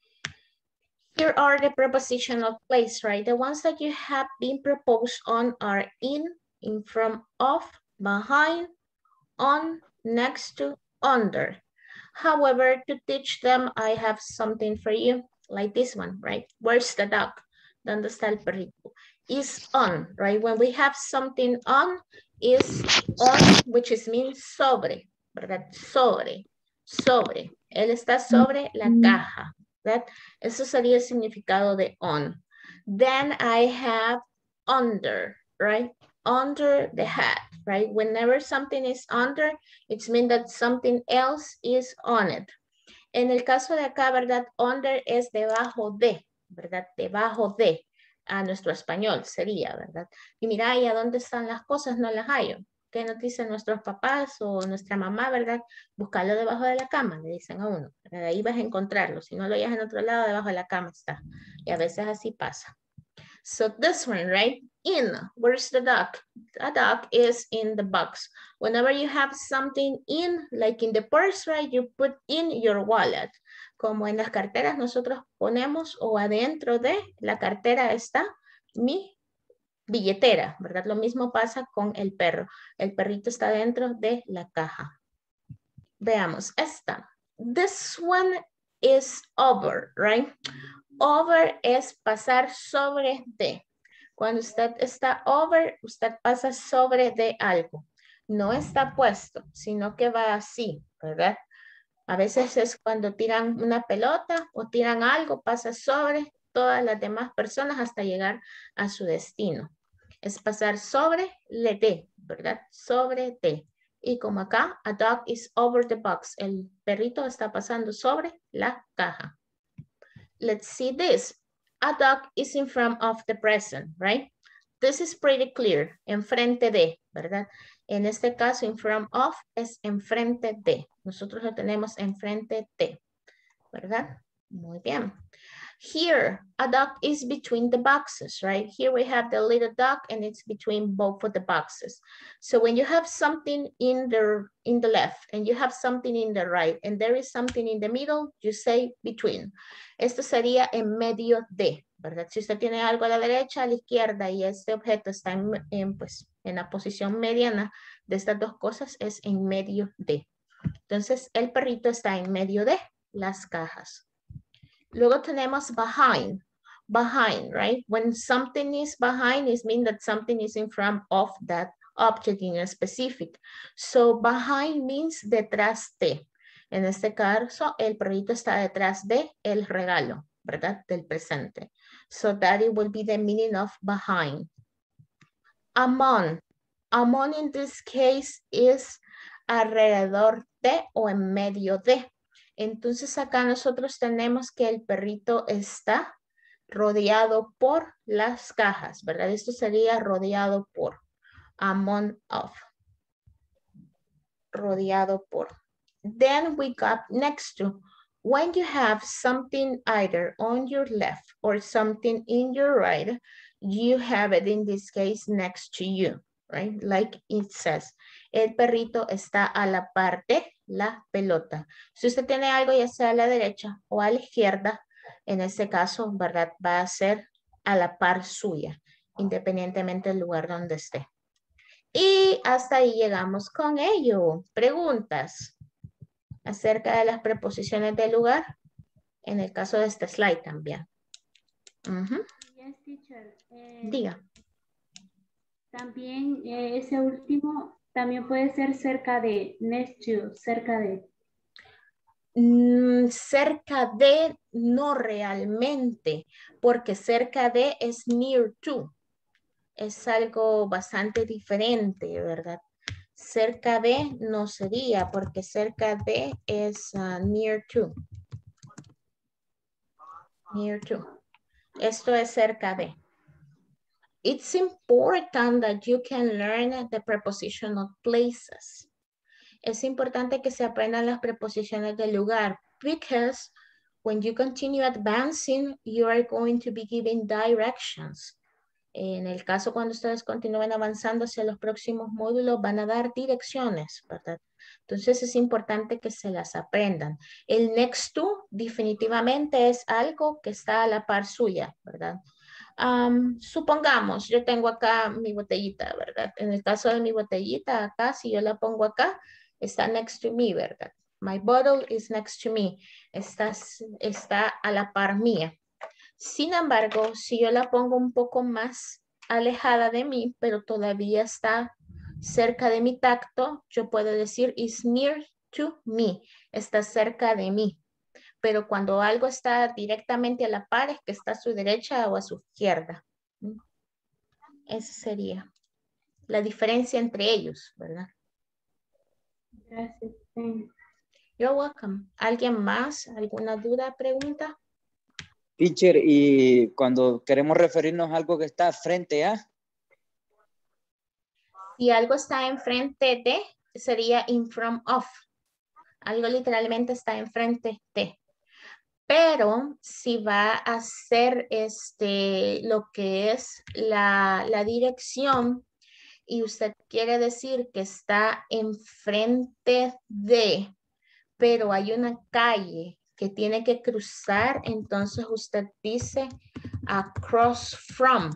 Here are the prepositional place, right? The ones that you have been proposed on are in front of, behind, on, next to, under. However, to teach them, I have something for you, like this one, right? Where's the dog? ¿Dónde está el perrito? Is on, right? When we have something on, is on, which is means sobre, ¿verdad? Sobre, sobre. Él está sobre la caja, ¿verdad? Eso sería el significado de on. Then I have under, right? Under the hat, right? Whenever something is under, it means that something else is on it. En el caso de acá, ¿verdad? Under es debajo de, ¿verdad? Debajo de, a nuestro español sería, ¿verdad? Y mira, ¿y a dónde están las cosas? No las hallo. ¿Qué nos dicen nuestros papás o nuestra mamá, verdad? Búscalo debajo de la cama, le dicen a uno. ¿Verdad? Ahí vas a encontrarlo. Si no lo hallas en otro lado, debajo de la cama está. Y a veces así pasa. So this one, right? In, where's the dog? A dog is in the box. Whenever you have something in, like in the purse, right? You put in your wallet. Como en las carteras nosotros ponemos o adentro de la cartera está mi billetera, ¿verdad? Lo mismo pasa con el perro. El perrito está dentro de la caja. Veamos esta. This one is over, right? Over es pasar sobre de. Cuando usted está over, usted pasa sobre de algo. No está puesto, sino que va así, ¿verdad? A veces es cuando tiran una pelota o tiran algo, pasa sobre todas las demás personas hasta llegar a su destino. Es pasar sobre le de, ¿verdad? Sobre de. Y como acá, a dog is over the box. El perrito está pasando sobre la caja. Let's see this. A dog is in front of the present, right? This is pretty clear. Enfrente de, ¿verdad? En este caso, in front of es enfrente de. Nosotros lo tenemos enfrente de, ¿verdad? Muy bien. Here, a dog is between the boxes, right? Here we have the little dog and it's between both of the boxes. So when you have something in the left and you have something in the right and there is something in the middle, you say between. Esto sería en medio de, ¿verdad? Si usted tiene algo a la derecha, a la izquierda y este objeto está en la posición mediana de estas dos cosas, es en medio de. Entonces, el perrito está en medio de las cajas. Luego tenemos behind. Behind, right? When something is behind, it means that something is in front of that object in a specific. So behind means detrás de. En este caso, el perrito está detrás de el regalo, ¿verdad? Del presente. So that it will be the meaning of behind. Among. Among in this case is alrededor de o en medio de. Entonces acá nosotros tenemos que el perrito está rodeado por las cajas, ¿verdad? Esto sería rodeado por. Among of. Rodeado por. Then we got next to. When you have something either on your left or something in your right, you have it in this case next to you, right? Like it says. El perrito está a la par de la pelota. Si usted tiene algo ya sea a la derecha o a la izquierda, en este caso, ¿verdad? Va a ser a la par suya, independientemente del lugar donde esté. Y hasta ahí llegamos con ello. Preguntas acerca de las preposiciones del lugar. En el caso de este slide también. Yes, teacher. Diga. También ese último también puede ser cerca de, next to, cerca de. Cerca de, no realmente, porque cerca de es near to. Es algo bastante diferente, ¿verdad? Cerca de no sería, porque cerca de es near to. Near to. Esto es cerca de. It's important that you can learn the prepositional places. Es importante que se aprendan las preposiciones del lugar, because when you continue advancing, you are going to be given directions. En el caso cuando ustedes continúen avanzando hacia los próximos módulos, van a dar direcciones, ¿verdad? Entonces es importante que se las aprendan. El next to definitivamente es algo que está a la par suya, ¿verdad? Supongamos, yo tengo acá mi botellita, ¿verdad? En el caso de mi botellita, acá, si yo la pongo acá, está next to me, ¿verdad? My bottle is next to me. Está a la par mía. Sin embargo, si yo la pongo un poco más alejada de mí, pero todavía está cerca de mi tacto, yo puedo decir is near to me. Está cerca de mí. Pero cuando algo está directamente a la par, es que está a su derecha o a su izquierda. Esa sería la diferencia entre ellos, ¿verdad? Gracias. You're welcome. ¿Alguien más? ¿Alguna duda, pregunta? Teacher, y cuando queremos referirnos a algo que está frente a. Si algo está enfrente de, sería in front of. Algo literalmente está enfrente de. Pero si va a ser lo que es la dirección y usted quiere decir que está enfrente de, pero hay una calle que tiene que cruzar, entonces usted dice across from,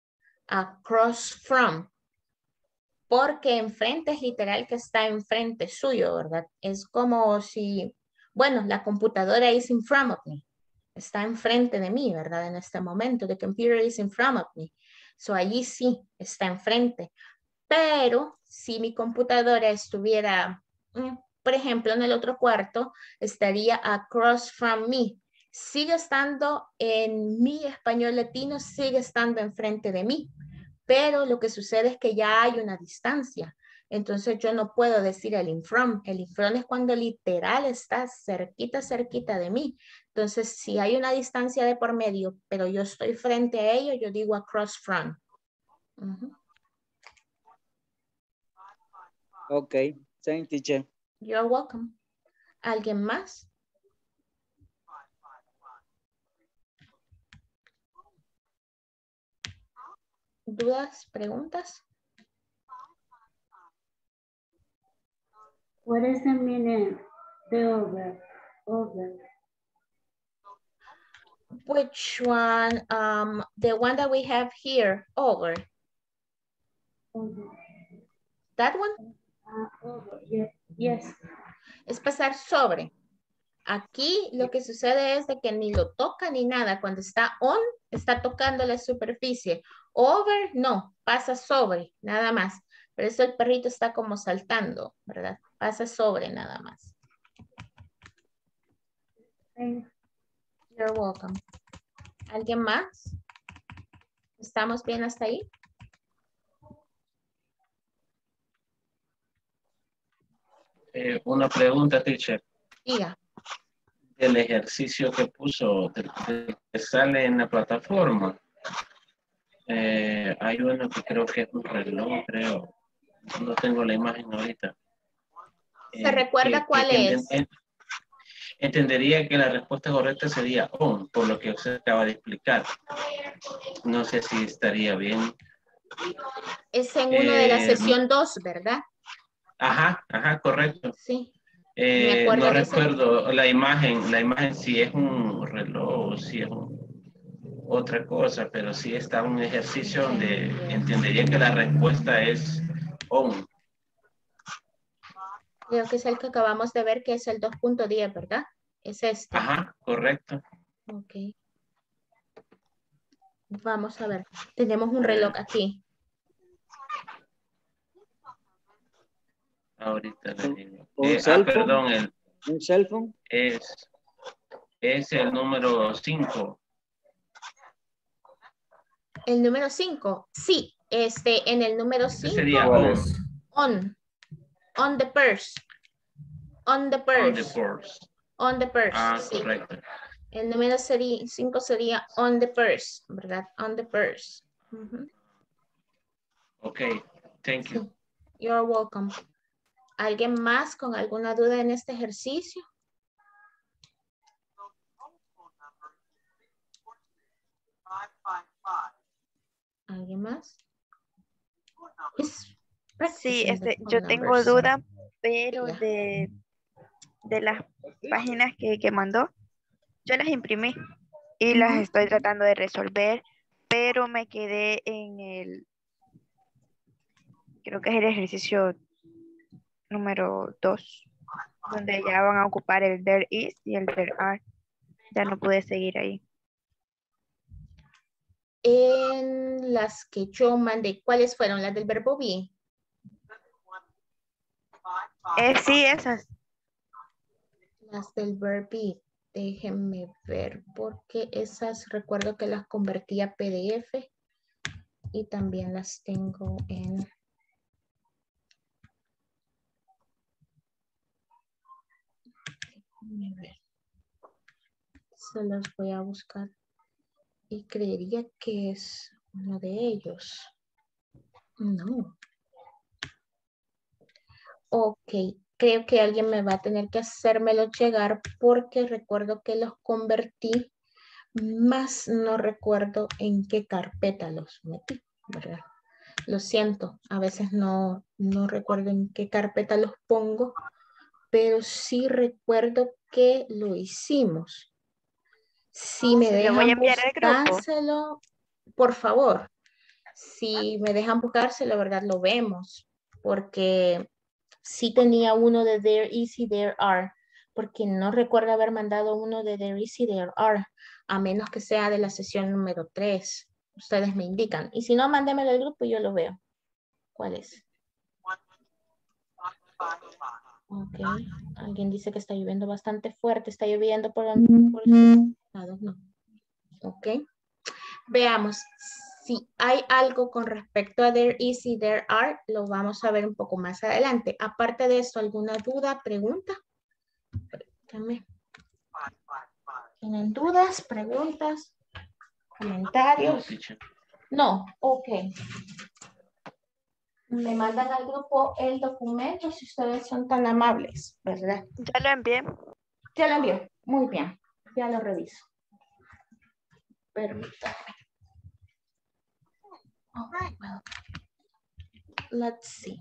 porque enfrente es literal que está enfrente suyo, ¿verdad? Es como si, bueno, la computadora is in front of me, está enfrente de mí, ¿verdad? En este momento, the computer is in front of me, so allí sí está enfrente, pero si mi computadora estuviera, por ejemplo, en el otro cuarto, estaría across from me. Sigue estando en mi español latino, sigue estando enfrente de mí. Pero lo que sucede es que ya hay una distancia. Entonces yo no puedo decir el in front. El in front es cuando literal está cerquita de mí. Entonces si hay una distancia de por medio, pero yo estoy frente a ello, yo digo across from. Ok, thank you, teacher. You're welcome. ¿Alguien más? ¿Dudas? ¿Preguntas? What is the meaning? The over. Over. Which one? The one that we have here, over. Over. That one? Over. Yes. Yes. Es pasar sobre. Aquí lo que sucede es de que ni lo toca ni nada. Cuando está on, está tocando la superficie. Over, no, pasa sobre, nada más. Por eso el perrito está como saltando, ¿verdad? Pasa sobre nada más. You're welcome. ¿Alguien más? ¿Estamos bien hasta ahí? Una pregunta, teacher. Diga. El ejercicio que puso, que sale en la plataforma. Hay uno que creo que es un reloj, creo. No tengo la imagen ahorita. ¿Se recuerda cuál es? Entendería que la respuesta correcta sería on, por lo que usted acaba de explicar. No sé si estaría bien. Es en uno de la sesión 2, ¿verdad? Ajá, correcto. Sí. No recuerdo la imagen si es un reloj o si es otra cosa, pero sí está un ejercicio donde entendería que la respuesta es on. Creo que es el que acabamos de ver, que es el 2.10, ¿verdad? Es este. Ajá, correcto. Ok. Vamos a ver. Tenemos un reloj aquí. Ahorita le digo. ¿Un cell phone? Perdón. ¿Un cell phone? Es el número 5. El número 5. Sí, en el número 5. Sería on. On the purse. On the purse. On the purse. On the purse. Ah, sí. correcto. El número 5 sería on the purse, ¿verdad? On the purse. Ok, thank you. Sí. You're welcome. ¿Alguien más con alguna duda en este ejercicio? ¿Alguien más? Sí, yo tengo duda, pero de las páginas que mandó, yo las imprimí y las estoy tratando de resolver, pero me quedé en creo que es el ejercicio número 2, donde ya van a ocupar el there is y el there are. Ya no pude seguir ahí. En las que yo mandé, ¿cuáles fueron? ¿Las del verbo be? Sí, esas. Las del verbo be. Déjenme ver, porque esas recuerdo que las convertí a PDF y también las tengo en... Déjenme ver. Se los voy a buscar. Y creería que es uno de ellos. No. Ok, creo que alguien me va a tener que hacérmelo llegar porque recuerdo que los convertí, más no recuerdo en qué carpeta los metí, ¿verdad? Lo siento, a veces no recuerdo en qué carpeta los pongo, pero sí recuerdo que lo hicimos. Si me Le voy a dejan enviar al grupo. buscárselo, por favor. Si me dejan buscárselo, ¿verdad? Lo vemos. Porque sí tenía uno de there is y there are. Porque no recuerdo haber mandado uno de there is y there are. A menos que sea de la sesión número 3. Ustedes me indican. Y si no, mándemelo al grupo y yo lo veo. ¿Cuál es? Ok. Alguien dice que está lloviendo bastante fuerte. Está lloviendo por el lado. No. Ok. Veamos. Si hay algo con respecto a there is y there are, lo vamos a ver un poco más adelante. Aparte de eso, ¿alguna duda, pregunta? Permítame. ¿Tienen dudas, preguntas, comentarios? No, ok. Me mandan al grupo el documento si ustedes son tan amables, ¿verdad? Ya lo envié. Ya lo envió. Muy bien. Ya lo reviso. Permítame. All right, well, let's see.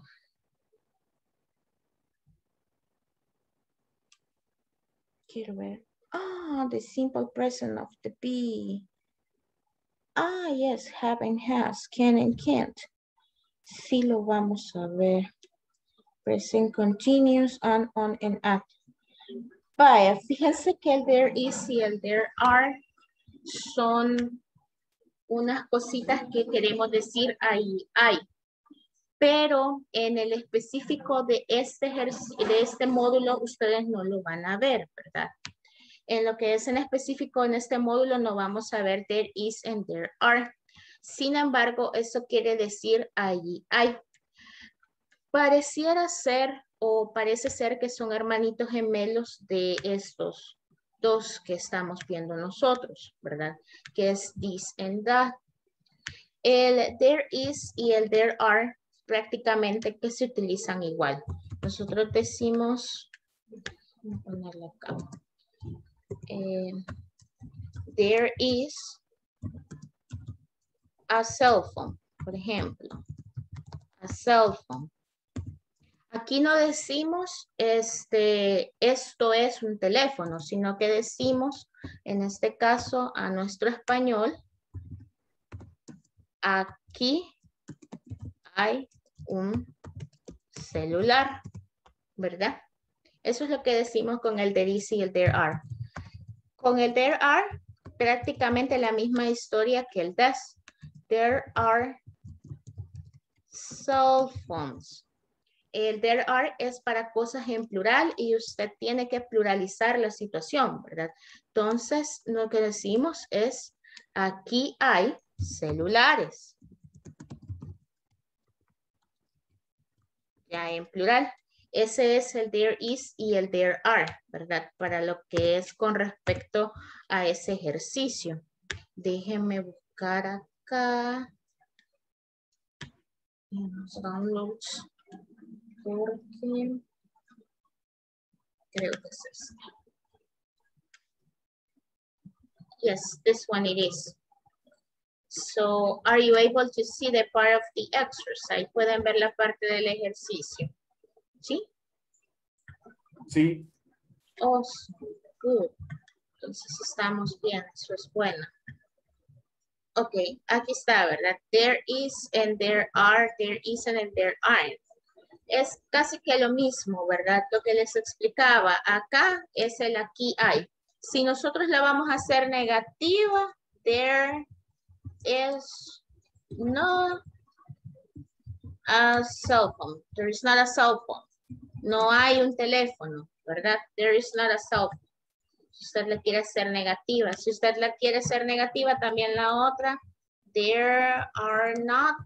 Quiero ver. Ah, the simple present of the be. Ah, yes, have and has, can and can't. Sí lo vamos a ver. Present continuous, on and at. Vaya, fíjense que el there is y el there are son unas cositas que queremos decir ahí hay. pero en el específico de este módulo ustedes no lo van a ver, ¿verdad? En lo que es en específico en este módulo no vamos a ver there is and there are. Sin embargo, eso quiere decir allí hay. Pareciera ser o parece ser que son hermanitos gemelos de estos dos que estamos viendo nosotros, ¿verdad? Que es this and that. El there is y el there are prácticamente que se utilizan igual. Nosotros decimos, voy a ponerle acá. There is a cell phone, por ejemplo. A cell phone. Aquí no decimos esto es un teléfono, sino que decimos, en este caso, a nuestro español, aquí hay un celular, ¿verdad? Eso es lo que decimos con el there is y el there are. Con el there are, prácticamente la misma historia que el this. There are cell phones. El there are es para cosas en plural y usted tiene que pluralizar la situación, ¿verdad? Entonces, lo que decimos es, aquí hay celulares. Ya en plural. Ese es el there is y el there are, ¿verdad? Para lo que es con respecto a ese ejercicio. Déjenme buscar acá en los downloads. Porque creo que es este. Yes, this one it is. So, are you able to see the part of the exercise? ¿Pueden ver la parte del ejercicio? ¿Sí? Sí. Oh, good. Entonces estamos bien, eso es bueno. Ok, aquí está, ¿verdad? There is and there are, there isn't and there aren't. Es casi que lo mismo, ¿verdad? Lo que les explicaba. Acá es el aquí hay. Si nosotros la vamos a hacer negativa, there is no a cell phone. There is not a cell phone. No hay un teléfono, ¿verdad? There is not a cell phone. Si usted la quiere hacer negativa. Si usted la quiere hacer negativa, también la otra. There are not,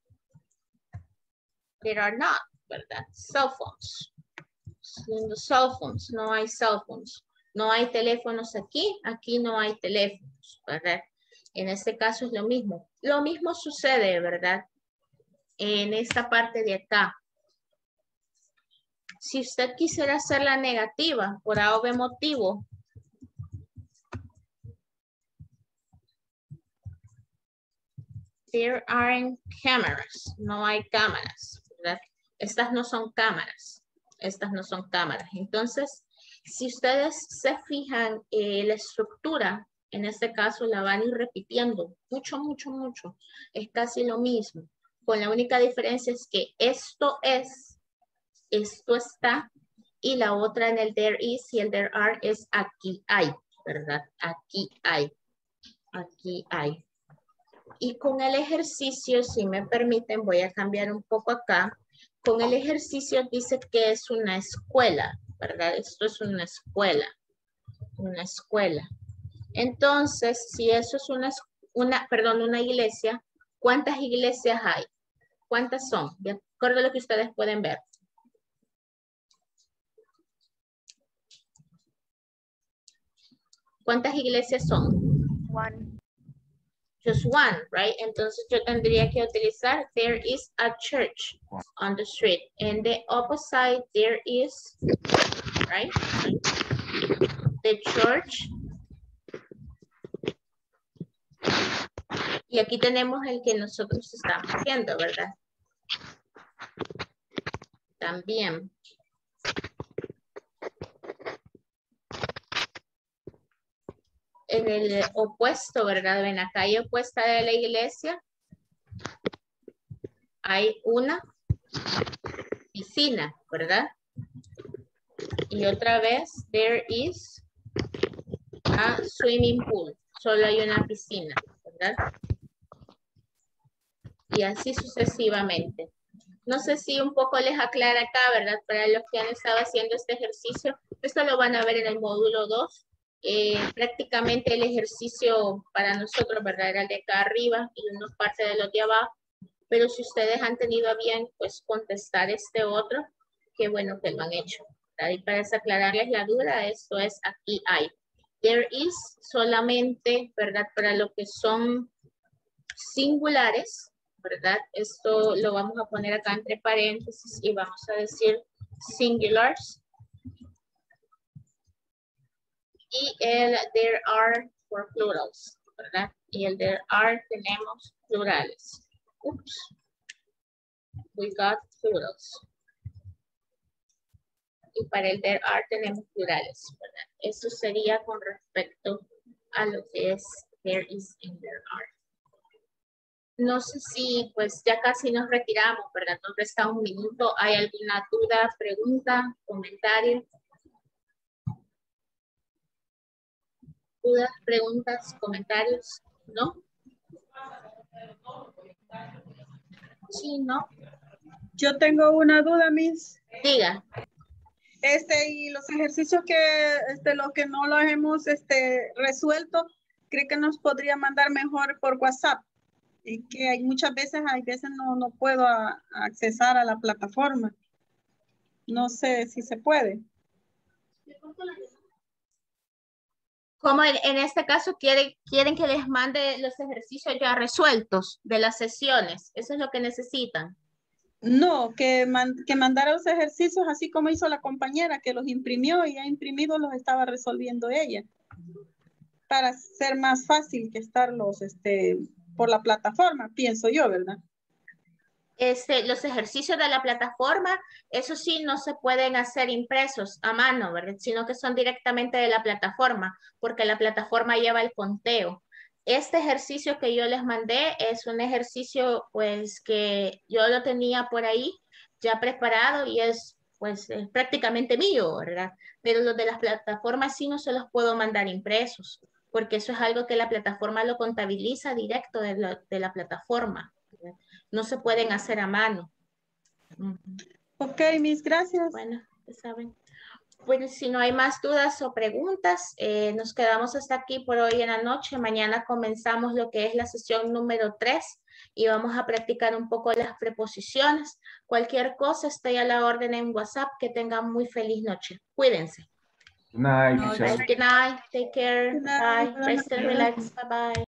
¿verdad? Cell phones. Cell phones. No hay cell phones. No hay teléfonos aquí. Aquí no hay teléfonos, ¿verdad? En este caso es lo mismo. Lo mismo sucede, ¿verdad? En esta parte de acá. Si usted quisiera hacerla negativa por A o B motivo, there aren't cameras. No hay cámaras, ¿verdad? Estas no son cámaras. Estas no son cámaras. Entonces, si ustedes se fijan, la estructura, en este caso la van a ir repitiendo mucho, mucho, mucho. Es casi lo mismo. Con la única diferencia es que esto es, esto está, y la otra en el there is y el there are es aquí hay, ¿verdad? Aquí hay. Aquí hay. Y con el ejercicio, si me permiten, voy a cambiar un poco acá. Con el ejercicio dice que es una escuela, ¿verdad? Esto es una escuela. Una escuela. Entonces, si eso es una iglesia, ¿cuántas iglesias hay? ¿Cuántas son? De acuerdo a lo que ustedes pueden ver. ¿Cuántas iglesias son? One. Just one, right? Entonces yo tendría que utilizar there is a church on the street. And the opposite there is, right? The church. Y aquí tenemos el que nosotros estamos haciendo, ¿verdad? También. En el opuesto, ¿verdad? En la calle opuesta de la iglesia hay una piscina, ¿verdad? Y otra vez, there is a swimming pool. Solo hay una piscina, ¿verdad? Y así sucesivamente. No sé si un poco les aclara acá, ¿verdad? Para los que han estado haciendo este ejercicio. Esto lo van a ver en el módulo 2. Prácticamente el ejercicio para nosotros, ¿verdad? Era el de acá arriba y una parte de los de abajo. Pero si ustedes han tenido a bien, pues, contestar este otro, qué bueno que lo han hecho, ¿verdad? Y para aclararles la duda, esto es aquí hay. There is solamente, ¿verdad? Para lo que son singulares, ¿verdad? Esto lo vamos a poner acá entre paréntesis y vamos a decir singulars. Y el there are for plurals, ¿verdad? Y el there are tenemos plurales. Oops. We got plurals. Y para el there are tenemos plurales, ¿verdad? Eso sería con respecto a lo que es there is and there are. No sé si pues ya casi nos retiramos, ¿verdad? Nos resta un minuto. ¿Hay alguna duda, pregunta, comentario? ¿Dudas, preguntas, comentarios? ¿No? Sí, ¿no? Yo tengo una duda, Miss. Diga. Y los ejercicios que, los que no los hemos, resuelto, ¿cree que nos podría mandar mejor por WhatsApp? Y que hay muchas veces no puedo accesar a la plataforma. No sé si se puede. Como en este caso quieren que les mande los ejercicios ya resueltos de las sesiones. Eso es lo que necesitan. No, que mandara los ejercicios así como hizo la compañera, que los imprimió y ya imprimidos los estaba resolviendo ella. Para ser más fácil que estarlos por la plataforma, pienso yo, ¿verdad? Los ejercicios de la plataforma, eso sí, no se pueden hacer impresos a mano, ¿verdad? Sino que son directamente de la plataforma, porque la plataforma lleva el conteo. Este ejercicio que yo les mandé es un ejercicio, pues, que yo lo tenía por ahí ya preparado y es, pues, prácticamente mío, ¿verdad? Pero los de las plataformas sí no se los puedo mandar impresos, porque eso es algo que la plataforma lo contabiliza directo de la plataforma, ¿verdad? No se pueden hacer a mano. Ok, Miss, gracias. Bueno, ya saben. Bueno, si no hay más dudas o preguntas, nos quedamos hasta aquí por hoy en la noche. Mañana comenzamos lo que es la sesión número 3 y vamos a practicar un poco las preposiciones. Cualquier cosa, estoy a la orden en WhatsApp. Que tengan muy feliz noche. Cuídense. Good night, teacher. Good night. Take care. Good night. Bye. Rest and relax. Bye bye.